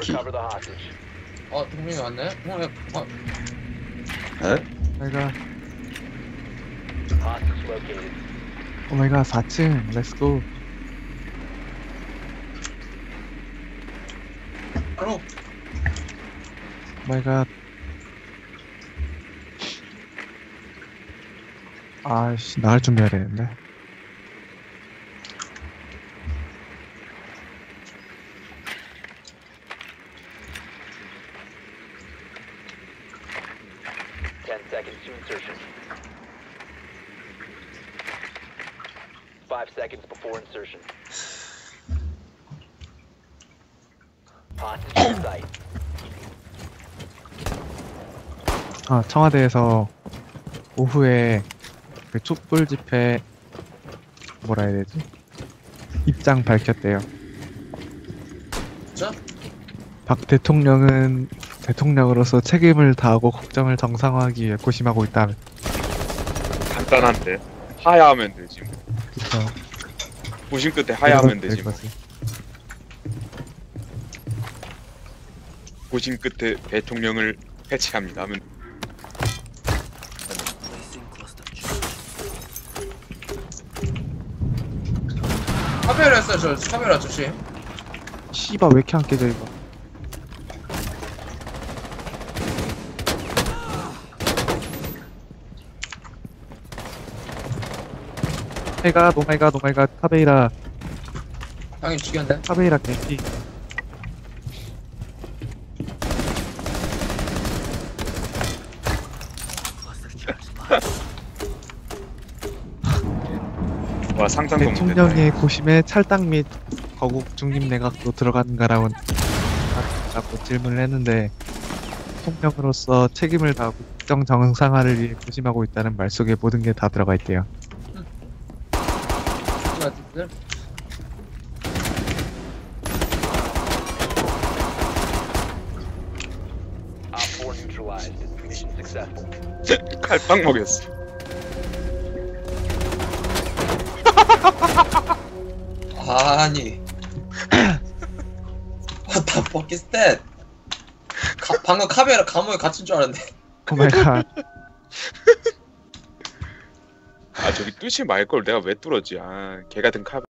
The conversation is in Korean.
키. 동민이 왔네? 오마이갓. 오마이갓 4층 렛츠고. 바로 오마이갓. 아씨 나갈 준비해야 되는데. Seconds to insertion. 5 seconds before insertion. Hostage in sight. 아 청와대에서 오후에 그 촛불 집회 뭐라 해야 되지? 입장 밝혔대요. 진짜? 박 대통령은 대통령으로서 책임을 다하고 국정을 정상화하기 위해 고심하고 있다는. 간단한데 하야하면 되지 뭐. 그쵸. 고심 끝에 하야하면 되지 뭐. 거지. 고심 끝에 대통령을 해체합니다 하면. 카메라 했어요. 저 카메라 조심. 씨발 왜 이렇게 안 깨져 이거. 오마이갓 카베이라 형이 죽였네. 카베이라 겐지. 와 상상도 못했다. 대통령의 고심에 찰당 및 거국 중립 내각도 들어가는가라고 질문을 했는데 대통령으로서 책임을 다하고 국정 정상화를 위해 고심하고 있다는 말 속에 모든 게 다 들어가 있대요. 같은데? Op 4 neutralized. Mission successful. 칼빵 먹였어. 아니. What the fuck is that? 방금 카메라 감옥에 갇힌 줄 알았네. 오마이갓. 아 저기 뚫지 말걸 내가 왜 뚫었지. 아 개같은 칼.